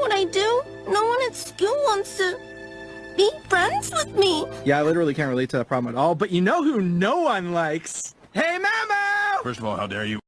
what I do? No one at school wants to be friends with me. Yeah, I literally can't relate to that problem at all, but you know who no one likes? Hey, Mamo! First of all, how dare you?